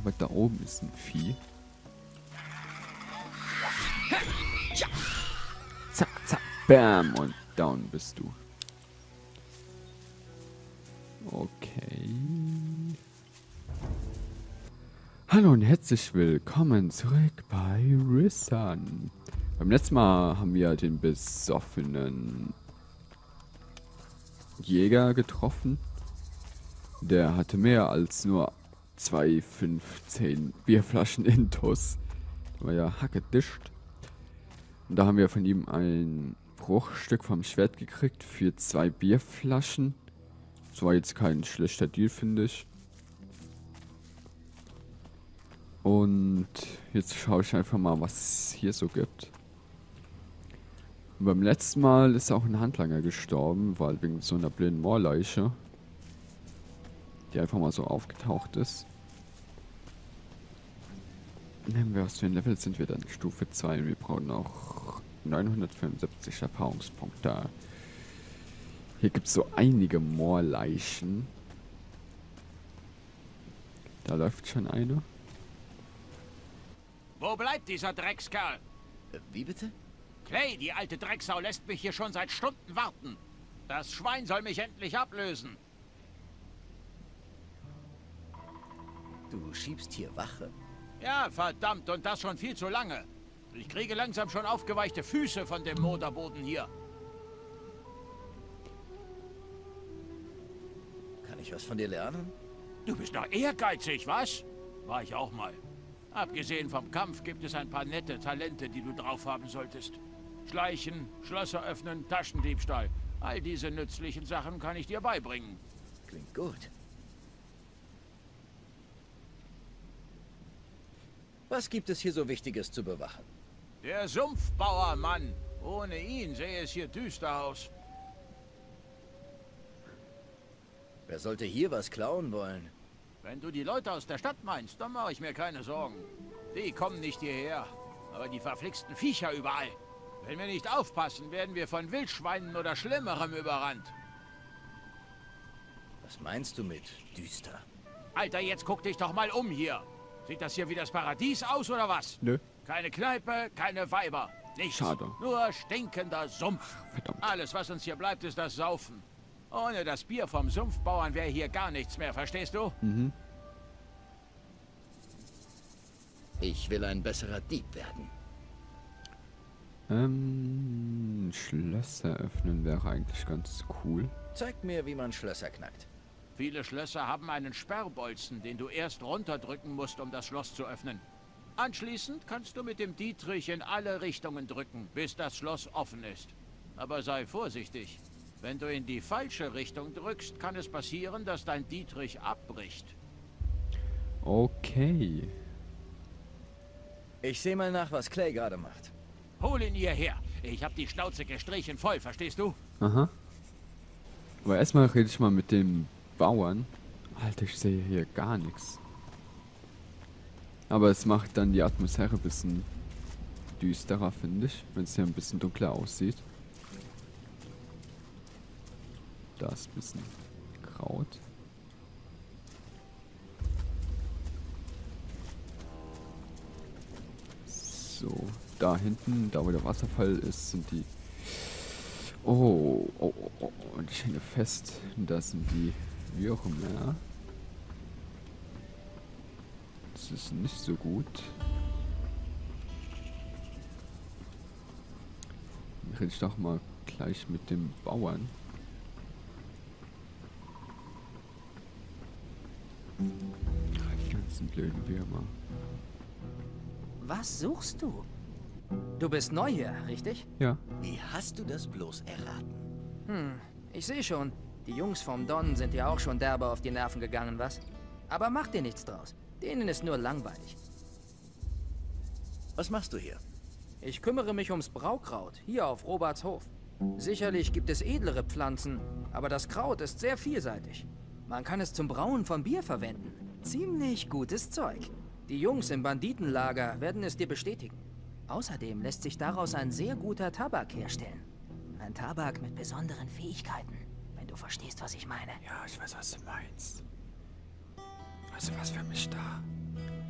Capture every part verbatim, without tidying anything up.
Aber da oben ist ein Vieh. Zack, zack, bam. Und down bist du. Okay. Hallo und herzlich willkommen zurück bei Rissan. Beim letzten Mal haben wir den besoffenen Jäger getroffen. Der hatte mehr als nur zwei, fünf, zehn Bierflaschen intus. Der war ja hackedicht. Und da haben wir von ihm ein Bruchstück vom Schwert gekriegt für zwei Bierflaschen. Das war jetzt kein schlechter Deal, finde ich. Und jetzt schaue ich einfach mal, was es hier so gibt. Und beim letzten Mal ist auch ein Handlanger gestorben, weil wegen so einer blinden Moorleiche, die einfach mal so aufgetaucht ist. Nehmen wir, was für ein Level sind wir dann? Stufe zwei. Wir brauchen auch neunhundertfünfundsiebzig Erfahrungspunkte. Hier gibt es so einige Moorleichen. Da läuft schon eine. Wo bleibt dieser Dreckskerl? Äh, wie bitte? Clay, die alte Drecksau lässt mich hier schon seit Stunden warten. Das Schwein soll mich endlich ablösen. Du schiebst hier Wache. Ja, verdammt, und das schon viel zu lange. Ich kriege langsam schon aufgeweichte Füße von dem Moderboden hier. Kann ich was von dir lernen? Du bist doch ehrgeizig, was? War ich auch mal. Abgesehen vom Kampf gibt es ein paar nette Talente, die du drauf haben solltest. Schleichen, Schlösser öffnen, Taschendiebstahl. All diese nützlichen Sachen kann ich dir beibringen. Klingt gut. Was gibt es hier so Wichtiges zu bewachen? Der Sumpfbauer, Mann. Ohne ihn sähe es hier düster aus. Wer sollte hier was klauen wollen? Wenn du die Leute aus der Stadt meinst, dann mache ich mir keine Sorgen. Die kommen nicht hierher, aber die verflixten Viecher überall. Wenn wir nicht aufpassen, werden wir von Wildschweinen oder Schlimmerem überrannt. Was meinst du mit düster? Alter, jetzt guck dich doch mal um hier. Sieht das hier wie das Paradies aus, oder was? Nö. Keine Kneipe, keine Weiber. Nichts. Schade. Nur stinkender Sumpf. Verdammt. Alles, was uns hier bleibt, ist das Saufen. Ohne das Bier vom Sumpfbauern wäre hier gar nichts mehr, verstehst du? Mhm. Ich will ein besserer Dieb werden. Ähm, Schlösser öffnen wäre eigentlich ganz cool. Zeig mir, wie man Schlösser knackt. Viele Schlösser haben einen Sperrbolzen, den du erst runterdrücken musst, um das Schloss zu öffnen. Anschließend kannst du mit dem Dietrich in alle Richtungen drücken, bis das Schloss offen ist. Aber sei vorsichtig. Wenn du in die falsche Richtung drückst, kann es passieren, dass dein Dietrich abbricht. Okay. Ich sehe mal nach, was Clay gerade macht. Hol ihn hierher. Ich hab die Schnauze gestrichen voll, verstehst du? Aha. Aber erstmal rede ich mal mit dem Bauern. Alter, ich sehe hier gar nichts. Aber es macht dann die Atmosphäre ein bisschen düsterer, finde ich. Wenn es hier ein bisschen dunkler aussieht. Da ist ein bisschen Kraut. So, da hinten, da wo der Wasserfall ist, sind die... Oh, oh, oh, oh, und ich hänge fest. Da sind die Würmer. Das ist nicht so gut. Dann rede ich doch mal gleich mit dem Bauern. Die ganzen blöden Würmer. Was suchst du? Du bist neu hier, richtig? Ja. Wie hast du das bloß erraten? Hm, ich sehe schon. Die Jungs vom Don sind dir auch schon derbe auf die Nerven gegangen, was? Aber mach dir nichts draus. Denen ist nur langweilig. Was machst du hier? Ich kümmere mich ums Braukraut, hier auf Roberts Hof. Sicherlich gibt es edlere Pflanzen, aber das Kraut ist sehr vielseitig. Man kann es zum Brauen von Bier verwenden. Ziemlich gutes Zeug. Die Jungs im Banditenlager werden es dir bestätigen. Außerdem lässt sich daraus ein sehr guter Tabak herstellen. Ein Tabak mit besonderen Fähigkeiten, wenn du verstehst, was ich meine. Ja, ich weiß, was du meinst. Weißt du was für mich da?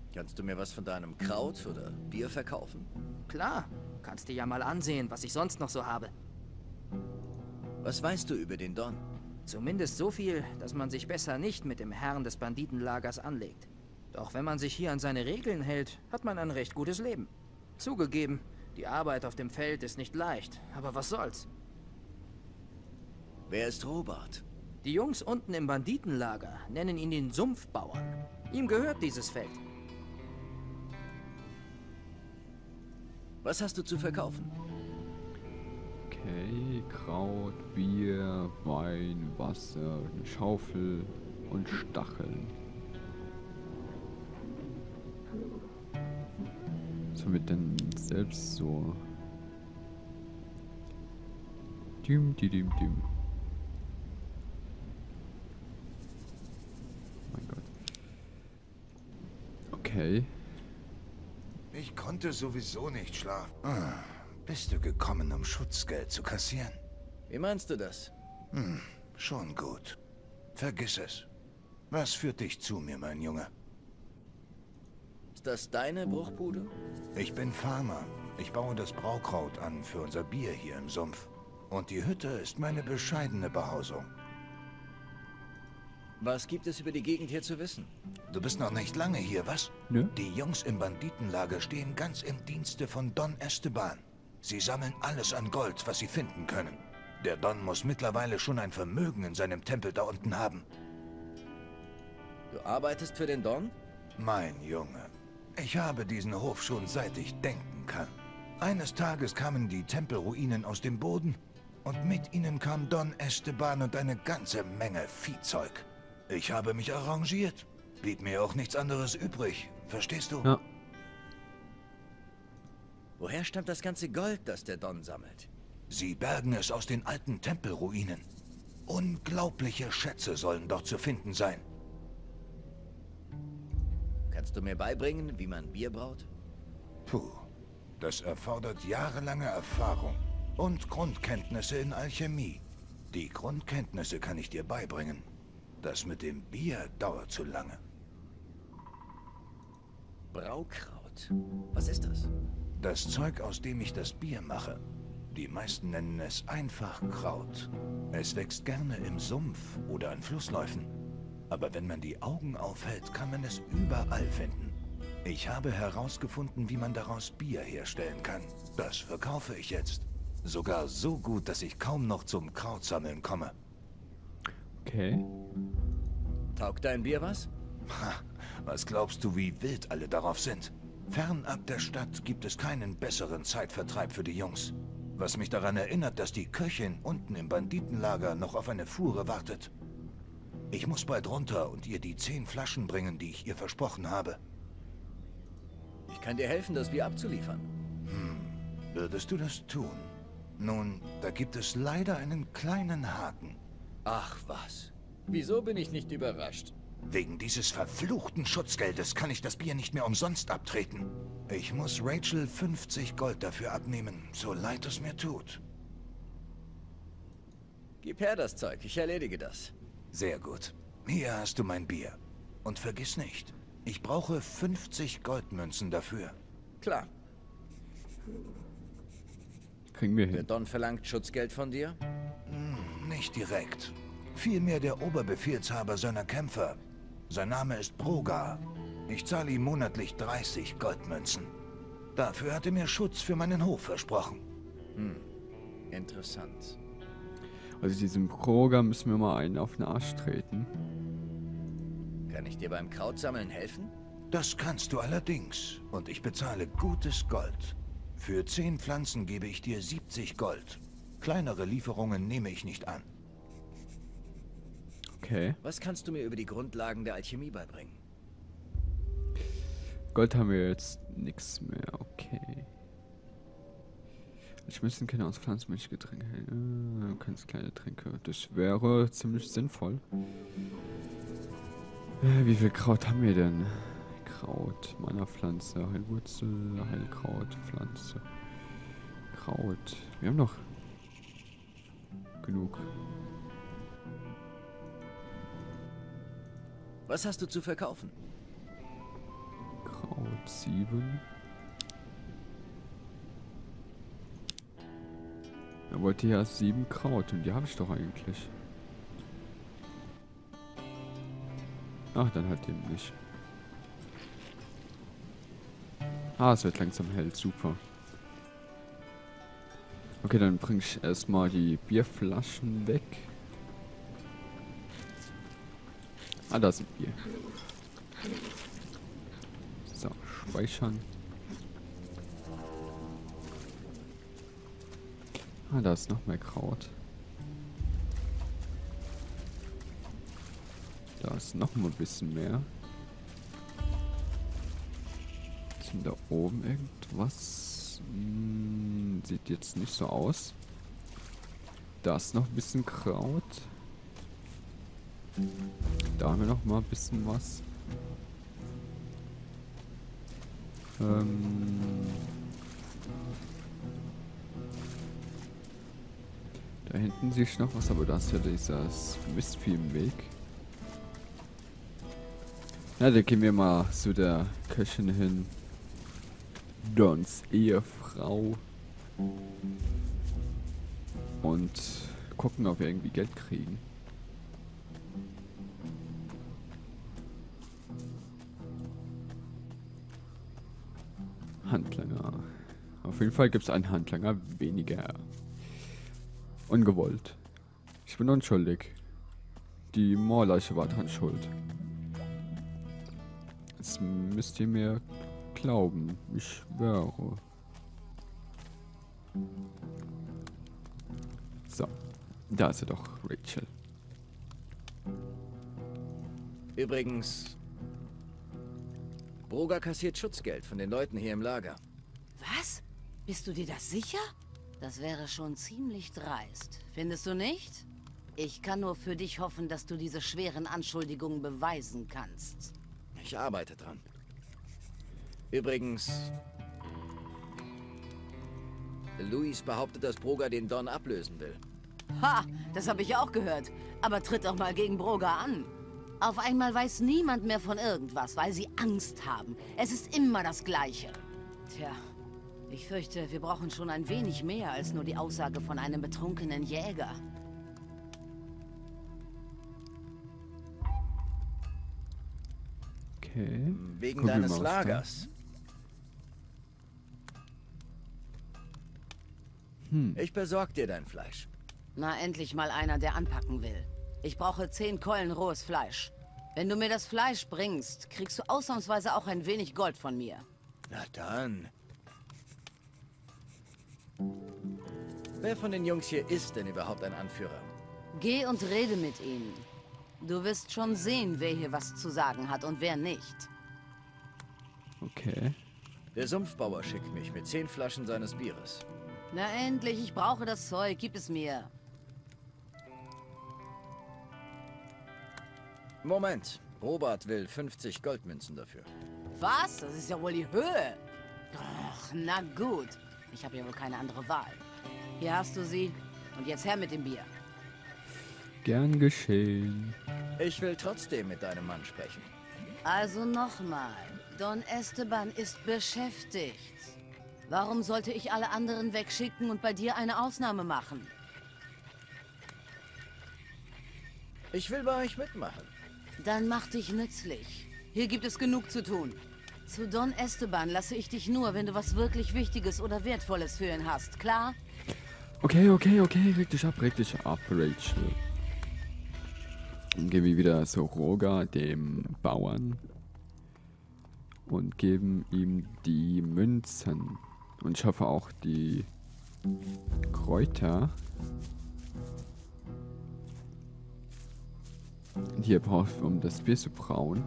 Kannst du mir was von deinem Kraut oder Bier verkaufen? Klar, kannst dir ja mal ansehen, was ich sonst noch so habe. Was weißt du über den Don? Zumindest so viel, dass man sich besser nicht mit dem Herrn des Banditenlagers anlegt. Doch wenn man sich hier an seine Regeln hält, hat man ein recht gutes Leben. Zugegeben, die Arbeit auf dem Feld ist nicht leicht, aber was soll's? Wer ist Robert? Die Jungs unten im Banditenlager nennen ihn den Sumpfbauern. Ihm gehört dieses Feld. Was hast du zu verkaufen? Okay, Kraut, Bier, Wein, Wasser, eine Schaufel und Stacheln. Was haben wir denn selbst so? Dim, dim, dim, dim. Mein Gott. Okay. Ich konnte sowieso nicht schlafen. Ah, bist du gekommen, um Schutzgeld zu kassieren? Wie meinst du das? Hm, schon gut. Vergiss es. Was führt dich zu mir, mein Junge? Ist das deine Bruchbude? Ich bin Farmer. Ich baue das Braukraut an für unser Bier hier im Sumpf. Und die Hütte ist meine bescheidene Behausung. Was gibt es über die Gegend hier zu wissen? Du bist noch nicht lange hier, was? Nö. Die Jungs im Banditenlager stehen ganz im Dienste von Don Esteban. Sie sammeln alles an Gold, was sie finden können. Der Don muss mittlerweile schon ein Vermögen in seinem Tempel da unten haben. Du arbeitest für den Don? Mein Junge, ich habe diesen Hof schon seit ich denken kann. Eines Tages kamen die Tempelruinen aus dem Boden und mit ihnen kam Don Esteban und eine ganze Menge Viehzeug. Ich habe mich arrangiert. Blieb mir auch nichts anderes übrig. Verstehst du? Ja. Woher stammt das ganze Gold, das der Don sammelt? Sie bergen es aus den alten Tempelruinen. Unglaubliche Schätze sollen dort zu finden sein. Kannst du mir beibringen, wie man Bier braut? Puh, das erfordert jahrelange Erfahrung und Grundkenntnisse in Alchemie. Die Grundkenntnisse kann ich dir beibringen. Das mit dem Bier dauert zu lange. Braukraut. Was ist das? Das Zeug, aus dem ich das Bier mache. Die meisten nennen es einfach Kraut. Es wächst gerne im Sumpf oder an Flussläufen. Aber wenn man die Augen aufhält, kann man es überall finden. Ich habe herausgefunden, wie man daraus Bier herstellen kann. Das verkaufe ich jetzt. Sogar so gut, dass ich kaum noch zum Krautsammeln komme. Okay. Taugt dein Bier was? Ha, was glaubst du, wie wild alle darauf sind? Fernab der Stadt gibt es keinen besseren Zeitvertreib für die Jungs. Was mich daran erinnert, dass die Köchin unten im Banditenlager noch auf eine Fuhre wartet. Ich muss bald runter und ihr die zehn Flaschen bringen, die ich ihr versprochen habe. Ich kann dir helfen, das Bier abzuliefern. Hm, würdest du das tun? Nun, da gibt es leider einen kleinen Haken. Ach was. Wieso bin ich nicht überrascht? Wegen dieses verfluchten Schutzgeldes kann ich das Bier nicht mehr umsonst abtreten. Ich muss Rachel fünfzig Gold dafür abnehmen, so leid es mir tut. Gib her das Zeug, ich erledige das. Sehr gut. Hier hast du mein Bier. Und vergiss nicht, ich brauche fünfzig Goldmünzen dafür. Klar. Kriegen wir Der hin. Don verlangt Schutzgeld von dir? Hm, nicht direkt. Vielmehr der Oberbefehlshaber seiner Kämpfer. Sein Name ist Brogar. Ich zahle ihm monatlich dreißig Goldmünzen. Dafür hat er mir Schutz für meinen Hof versprochen. Hm, interessant. Also diesem Kroger müssen wir mal einen auf den Arsch treten. Kann ich dir beim Krautsammeln helfen? Das kannst du allerdings. Und ich bezahle gutes Gold. Für zehn Pflanzen gebe ich dir siebzig Gold. Kleinere Lieferungen nehme ich nicht an. Okay. Was kannst du mir über die Grundlagen der Alchemie beibringen? Gold haben wir jetzt nichts mehr. Okay. Ich müssen keine aus Pflanzenmilchgetränke. Äh, ganz kleine Tränke. Das wäre ziemlich sinnvoll. Äh, wie viel Kraut haben wir denn? Kraut, Mana-Pflanze, Heilwurzel, Heilkraut, Pflanze. Kraut. Wir haben noch genug. Was hast du zu verkaufen? Kraut. sieben. Er wollte ja sieben Kraut und die habe ich doch eigentlich. Ach, dann halt eben nicht. Ah, es wird langsam hell, super. Okay, dann bringe ich erstmal die Bierflaschen weg. Ah, da ist ein Bier. So, speichern. Ah, da ist noch mehr Kraut. Da ist noch mal ein bisschen mehr. Ist denn da oben irgendwas? Hm, sieht jetzt nicht so aus. Da ist noch ein bisschen Kraut. Da haben wir noch mal ein bisschen was. Ähm da hinten sehe ich noch was, aber da ist ja dieses Mistvieh im Weg. Ja, dann gehen wir mal zu der Köchin hin. Dons Ehefrau. Und gucken, ob wir irgendwie Geld kriegen. Handlanger. Auf jeden Fall gibt es einen Handlanger weniger. Ungewollt. Ich bin unschuldig. Die Moorleiche war dran schuld. Jetzt müsst ihr mir glauben. Ich schwöre. So. Da ist er doch, Rachel. Übrigens, Broga kassiert Schutzgeld von den Leuten hier im Lager. Was? Bist du dir das sicher? Das wäre schon ziemlich dreist. Findest du nicht? Ich kann nur für dich hoffen, dass du diese schweren Anschuldigungen beweisen kannst. Ich arbeite dran. Übrigens, Luis behauptet, dass Broga den Don ablösen will. Ha, das habe ich auch gehört. Aber tritt doch mal gegen Broga an. Auf einmal weiß niemand mehr von irgendwas, weil sie Angst haben. Es ist immer das Gleiche. Tja, ich fürchte, wir brauchen schon ein wenig mehr als nur die Aussage von einem betrunkenen Jäger. Okay. Wegen Gucken wir deines mal, was Lagers. Hm. Ich besorg dir dein Fleisch. Na, endlich mal einer, der anpacken will. Ich brauche zehn Keulen rohes Fleisch. Wenn du mir das Fleisch bringst, kriegst du ausnahmsweise auch ein wenig Gold von mir. Na dann. Wer von den Jungs hier ist denn überhaupt ein Anführer? Geh und rede mit ihnen. Du wirst schon sehen, wer hier was zu sagen hat und wer nicht. Okay. Der Sumpfbauer schickt mich mit zehn Flaschen seines Bieres. Na endlich, ich brauche das Zeug, gib es mir. Moment, Robert will fünfzig Goldmünzen dafür. Was? Das ist ja wohl die Höhe. Ach, na gut. Ich habe ja wohl keine andere Wahl. Hier hast du sie. Und jetzt her mit dem Bier. Gern geschehen. Ich will trotzdem mit deinem Mann sprechen. Also nochmal. Don Esteban ist beschäftigt. Warum sollte ich alle anderen wegschicken und bei dir eine Ausnahme machen? Ich will bei euch mitmachen. Dann mach dich nützlich. Hier gibt es genug zu tun. Zu Don Esteban lasse ich dich nur, wenn du was wirklich Wichtiges oder Wertvolles für ihn hast, klar? Okay, okay, okay. Reg dich ab, reg dich ab, Rachel. Dann gehen wir wieder zu Roger, dem Bauern. Und geben ihm die Münzen. Und ich hoffe auch die Kräuter. Die er braucht, um das Bier zu brauen.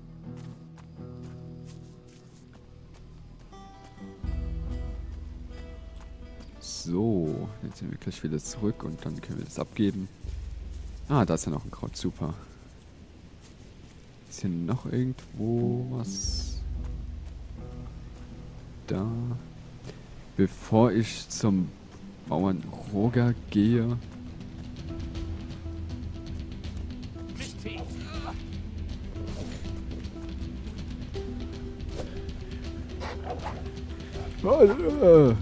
So, jetzt sind wir gleich wieder zurück und dann können wir das abgeben. Ah, da ist ja noch ein Kraut, super. Ist hier noch irgendwo was? Da. Bevor ich zum Bauern Roger gehe. Alter.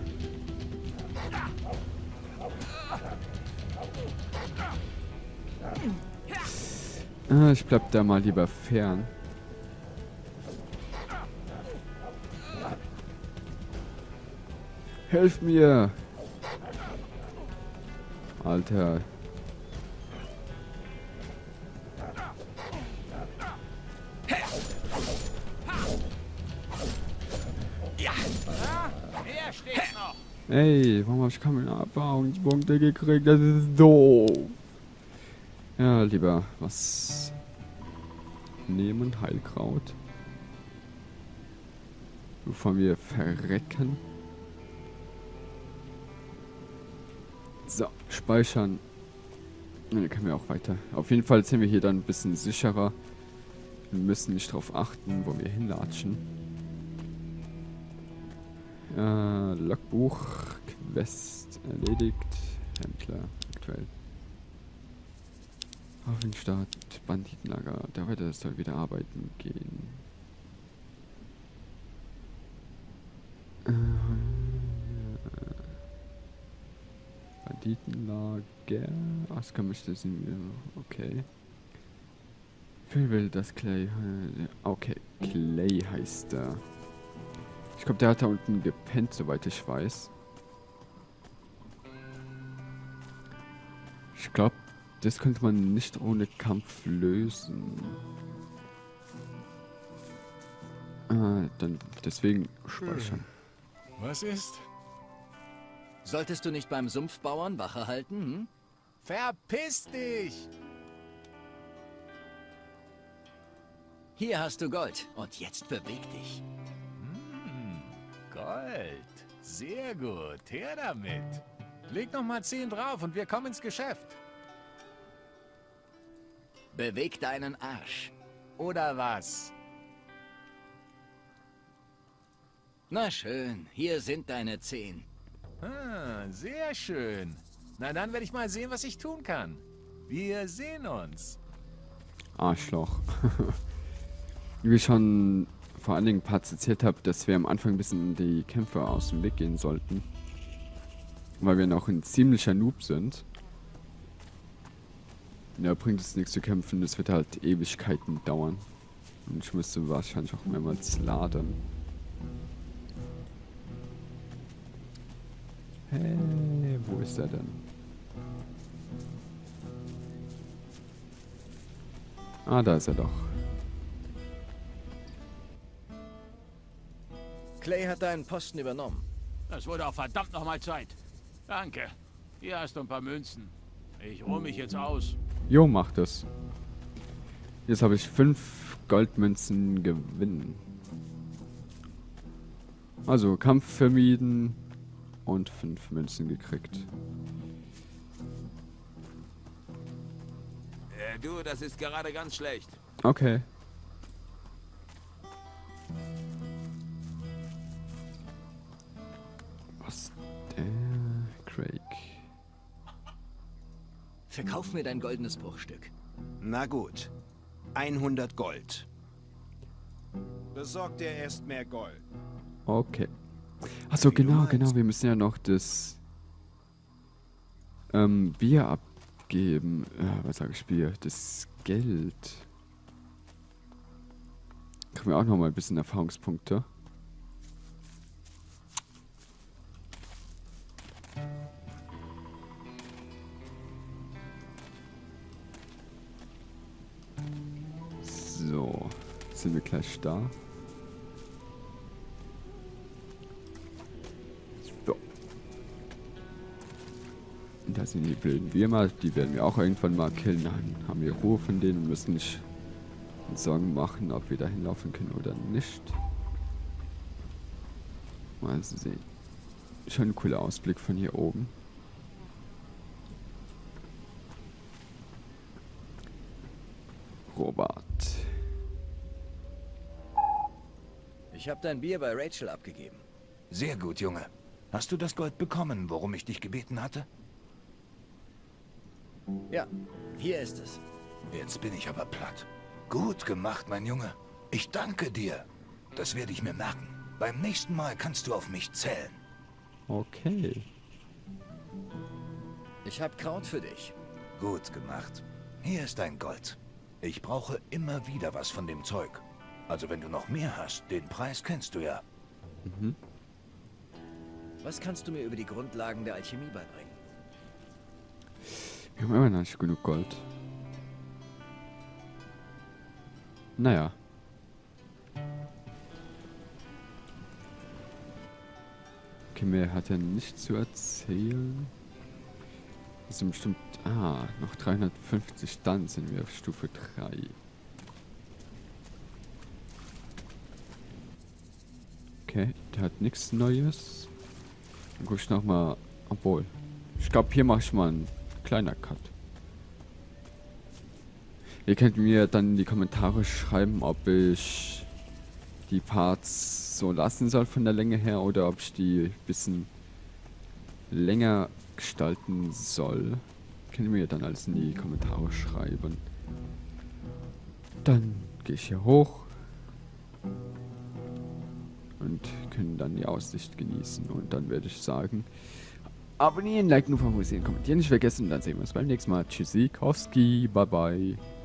Ah, ich bleib da mal lieber fern. Helf mir! Alter. Er steht noch. Ey, warum hab ich keine Erfahrungspunkte gekriegt? Das ist doof. Ja, lieber was nehmen, Heilkraut. Bevor wir verrecken. So, speichern. Dann können wir auch weiter. Auf jeden Fall sind wir hier dann ein bisschen sicherer. Wir müssen nicht darauf achten, wo wir hinlatschen. Äh, Logbuch, Quest erledigt, Händler, aktuell. Hafenstadt, Banditenlager, der weiter soll wieder arbeiten gehen. Äh, Banditenlager, Aska möchte sie mir, okay. Phil will das Clay, okay, Clay heißt er. Ich glaube, der hat da unten gepennt, soweit ich weiß. Ich glaube, das könnte man nicht ohne Kampf lösen. Ah, dann deswegen speichern. Was ist? Solltest du nicht beim Sumpfbauern Wache halten, hm? Verpiss dich! Hier hast du Gold und jetzt beweg dich. Gold. Sehr gut. Her damit. Leg noch mal zehn drauf und wir kommen ins Geschäft. Beweg deinen Arsch. Oder was? Na schön, hier sind deine zehn. Ah, sehr schön. Na dann werde ich mal sehen, was ich tun kann. Wir sehen uns. Arschloch. Wie schon vor allen Dingen Parts erzählt habe, dass wir am Anfang ein bisschen die Kämpfe aus dem Weg gehen sollten. Weil wir noch ein ziemlicher Noob sind. Ja, bringt es nichts zu kämpfen, das wird halt Ewigkeiten dauern. Und ich müsste wahrscheinlich auch mehrmals laden. Hey, wo ist er denn? Ah, da ist er doch. Clay hat deinen Posten übernommen. Das wurde auch verdammt nochmal Zeit. Danke. Hier hast du ein paar Münzen. Ich ruhe mich jetzt aus. Jo, macht es. Jetzt habe ich fünf Goldmünzen gewinnen. Also Kampf vermieden und fünf Münzen gekriegt. Äh, du, das ist gerade ganz schlecht. Okay. Was der Craig. Verkauf mir dein goldenes Bruchstück. Na gut. hundert Gold. Besorgt dir erst mehr Gold. Okay. Achso, genau, genau. Wir müssen ja noch das ähm, Bier abgeben. Äh, was sage ich Bier? Das Geld. Kriegen wir auch noch mal ein bisschen Erfahrungspunkte. So, sind wir gleich da. So. Und da sind die wilden Würmer, die werden wir auch irgendwann mal killen. Dann haben wir Ruhe von denen und müssen nicht Sorgen machen, ob wir da hinlaufen können oder nicht. Mal sehen. Schon ein cooler Ausblick von hier oben. Robert. Ich habe dein Bier bei Rachel abgegeben. Sehr gut, Junge. Hast du das Gold bekommen, worum ich dich gebeten hatte? Ja, hier ist es. Jetzt bin ich aber platt. Gut gemacht, mein Junge. Ich danke dir. Das werde ich mir merken. Beim nächsten Mal kannst du auf mich zählen. Okay. Ich habe Kraut für dich. Gut gemacht. Hier ist dein Gold. Ich brauche immer wieder was von dem Zeug. Also wenn du noch mehr hast, den Preis kennst du ja. Mhm. Was kannst du mir über die Grundlagen der Alchemie beibringen? Wir haben immer noch nicht genug Gold. Naja. Okay, mir hat ja nichts zu erzählen. Das sind bestimmt... Ah, noch dreihundertfünfzig, dann sind wir auf Stufe drei. Okay, der hat nichts Neues. Dann guck ich nochmal... Obwohl... Ich glaube, hier mache ich mal einen kleiner Cut. Ihr könnt mir dann in die Kommentare schreiben, ob ich die Parts so lassen soll von der Länge her oder ob ich die ein bisschen länger gestalten soll. Könnt ihr mir dann alles in die Kommentare schreiben. Dann gehe ich hier hoch und können dann die Aussicht genießen. Und dann werde ich sagen, abonnieren, liken, favorisieren, kommentieren nicht vergessen. Und dann sehen wir uns beim nächsten Mal. Tschüssikowski, bye bye.